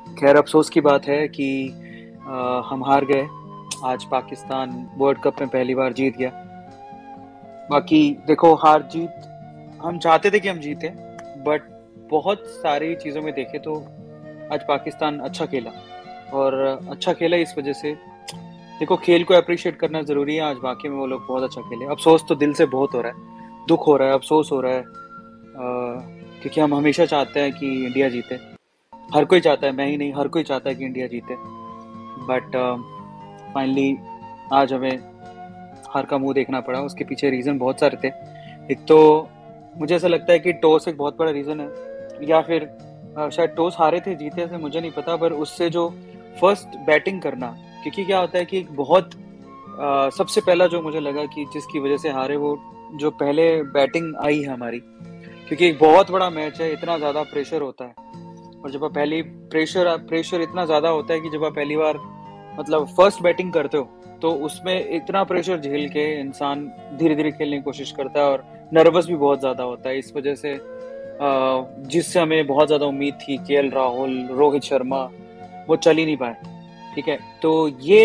खैर अफ़सोस की बात है कि हम हार गए। आज पाकिस्तान वर्ल्ड कप में पहली बार जीत गया। बाकी देखो हार-जीत हम चाहते थे कि हम जीतें, बट बहुत सारी चीज़ों में देखें तो आज पाकिस्तान अच्छा खेला और अच्छा खेला इस वज़ह से देखो खेल को एप्रिशिएट करना ज़रूरी है, आज वाक़ई में वो लोग बहुत अच्छा खेले। अफ़सोस तो दिल से बहुत हो रहा है, दुःख हो रहा है, अफ़सोस हो रहा है क्योंकि हम हमेशा चाहते हैं कि इंडिया जीते। हर कोई चाहता है, मैं ही नहीं, हर कोई चाहता है कि इंडिया जीते। बट फाइनली आज हमें हार का मुंह देखना पड़ा। उसके पीछे रीज़न बहुत सारे थे। एक तो मुझे ऐसा लगता है कि टॉस एक बहुत बड़ा रीज़न है, या फिर शायद टॉस हारे थे जीते थे मुझे नहीं पता, पर उससे जो फर्स्ट बैटिंग करना, क्योंकि क्या होता है कि एक बहुत सबसे पहला जो मुझे लगा कि जिसकी वजह से हारे वो जो पहले बैटिंग आई है हमारी, क्योंकि एक बहुत बड़ा मैच है, इतना ज़्यादा प्रेशर होता है। और जब आप पहली प्रेशर प्रेशर इतना ज़्यादा होता है कि जब आप पहली बार मतलब फर्स्ट बैटिंग करते हो तो उसमें इतना प्रेशर झेल के इंसान धीरे धीरे खेलने की कोशिश करता है और नर्वस भी बहुत ज़्यादा होता है। इस वजह से जिससे हमें बहुत ज़्यादा उम्मीद थी, केएल राहुल, रोहित शर्मा, वो चल ही नहीं पाए। ठीक है, तो ये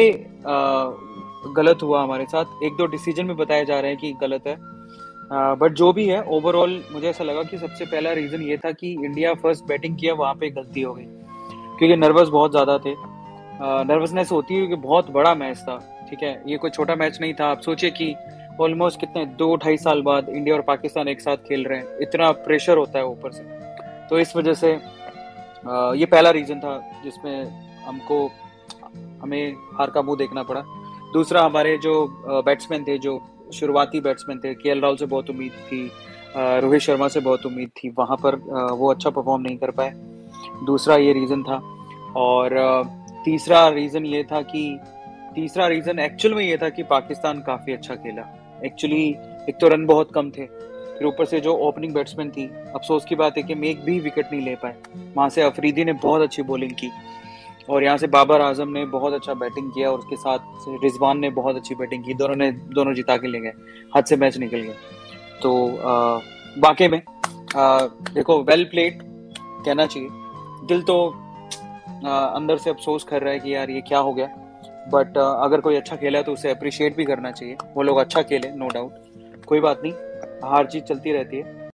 गलत हुआ हमारे साथ। एक दो डिसीजन में बताए जा रहे हैं कि गलत है, बट जो भी है ओवरऑल मुझे ऐसा लगा कि सबसे पहला रीज़न ये था कि इंडिया फर्स्ट बैटिंग किया, वहाँ पे गलती हो गई क्योंकि नर्वस बहुत ज़्यादा थे। नर्वसनेस होती है क्योंकि बहुत बड़ा मैच था। ठीक है, ये कोई छोटा मैच नहीं था। आप सोचिए कि ऑलमोस्ट कितने 2 ढाई साल बाद इंडिया और पाकिस्तान एक साथ खेल रहे हैं, इतना प्रेशर होता है ऊपर से। तो इस वजह से ये पहला रीज़न था जिसमें हमको हमें हार का मुंह देखना पड़ा। दूसरा, हमारे जो बैट्समैन थे, जो शुरुआती बैट्समैन थे, केएल राहुल से बहुत उम्मीद थी, रोहित शर्मा से बहुत उम्मीद थी, वहाँ पर वो अच्छा परफॉर्म नहीं कर पाए। दूसरा ये रीज़न था। और तीसरा रीज़न ये था कि तीसरा रीज़न एक्चुअल में ये था कि पाकिस्तान काफ़ी अच्छा खेला। एक्चुअली एक तो रन बहुत कम थे, फिर ऊपर से जो ओपनिंग बैट्समैन थी, अफ़सोस की बात है कि हम एक भी विकेट नहीं ले पाए। वहाँ से अफरीदी ने बहुत अच्छी बॉलिंग की और यहाँ से बाबर आजम ने बहुत अच्छा बैटिंग किया और उसके साथ रिजवान ने बहुत अच्छी बैटिंग की। दोनों जिता के ले गए, हाथ से मैच निकल गया। तो वाकई में देखो वेल प्लेड कहना चाहिए। दिल तो अंदर से अफसोस कर रहा है कि यार ये क्या हो गया, बट अगर कोई अच्छा खेला है तो उसे अप्रिशिएट भी करना चाहिए। वो लोग अच्छा खेले, नो डाउट, कोई बात नहीं, हार जीत चलती रहती है।